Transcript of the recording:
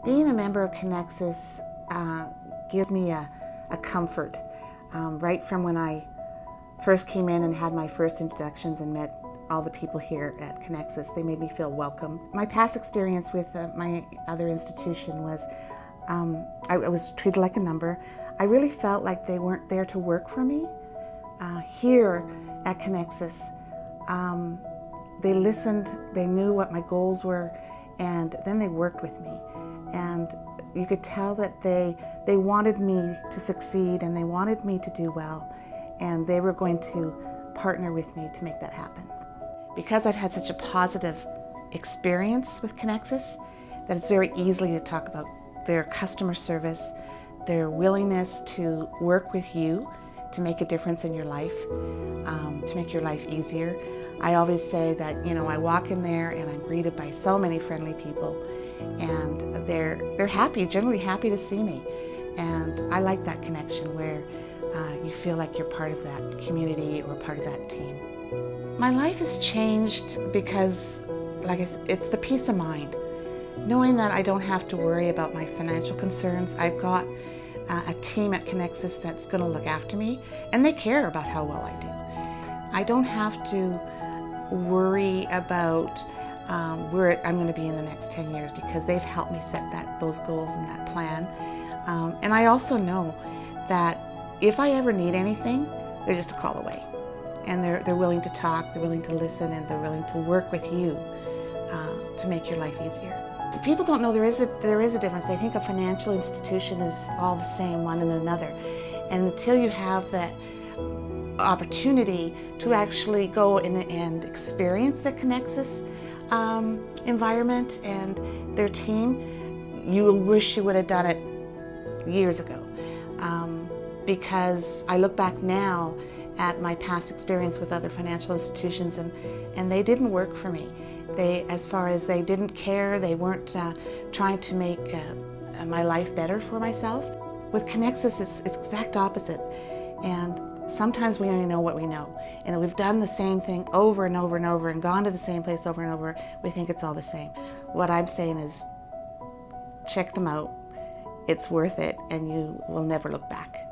Being a member of Conexus gives me a comfort. Right from when I first came in and had my first introductions and met all the people here at Conexus, they made me feel welcome. My past experience with my other institution was I was treated like a number. I really felt like they weren't there to work for me. Here at Conexus, they listened, they knew what my goals were, and then they worked with me. And you could tell that they wanted me to succeed and they wanted me to do well, and they were going to partner with me to make that happen. Because I've had such a positive experience with Conexus, that it's very easy to talk about their customer service, their willingness to work with you to make a difference in your life, to make your life easier. I always say that, you know, I walk in there and I'm greeted by so many friendly people, and they're happy, generally happy to see me. And I like that connection where you feel like you're part of that community or part of that team. My life has changed because, like I said, it's the peace of mind. Knowing that I don't have to worry about my financial concerns. I've got a team at Conexus that's going to look after me, and they care about how well I do. I don't have to worry about where I'm going to be in the next 10 years because they've helped me set those goals and that plan. And I also know that if I ever need anything, they're just a call away. And they're willing to talk, they're willing to listen, and they're willing to work with you to make your life easier. People don't know there is a difference. They think a financial institution is all the same, one and another. And until you have that opportunity to actually go and experience the Conexus environment and their team, you will wish you would have done it years ago. Because I look back now at my past experience with other financial institutions, and they didn't work for me. As far as they didn't care, they weren't trying to make my life better for myself. With Conexus, it's exact opposite. And sometimes we only know what we know. And we've done the same thing over and over and over and gone to the same place over and over. We think it's all the same. What I'm saying is, check them out. It's worth it, and you will never look back.